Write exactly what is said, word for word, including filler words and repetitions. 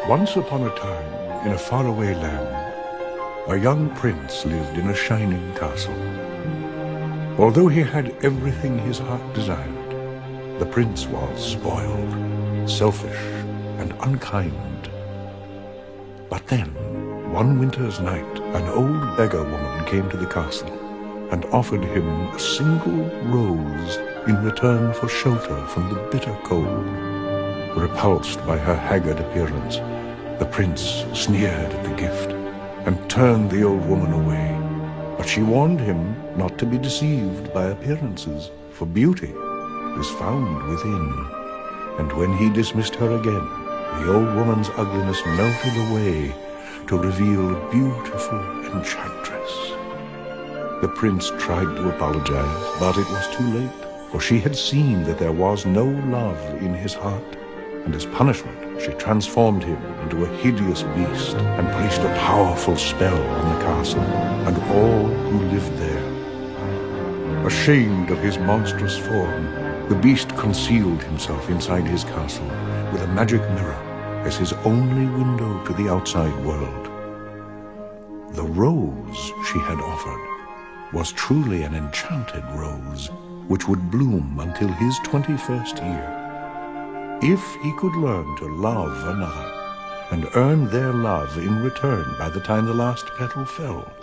Once upon a time, in a faraway land, a young prince lived in a shining castle. Although he had everything his heart desired, the prince was spoiled, selfish, and unkind. But then, one winter's night, an old beggar woman came to the castle and offered him a single rose in return for shelter from the bitter cold. Repulsed by her haggard appearance, the prince sneered at the gift and turned the old woman away. But she warned him not to be deceived by appearances, for beauty is found within. And when he dismissed her again, the old woman's ugliness melted away to reveal a beautiful enchantress. The prince tried to apologize, but it was too late, for she had seen that there was no love in his heart. And as punishment, she transformed him into a hideous beast and placed a powerful spell on the castle and all who lived there. Ashamed of his monstrous form, the beast concealed himself inside his castle with a magic mirror as his only window to the outside world. The rose she had offered was truly an enchanted rose, which would bloom until his twenty-first year. If he could learn to love another and earn their love in return by the time the last petal fell,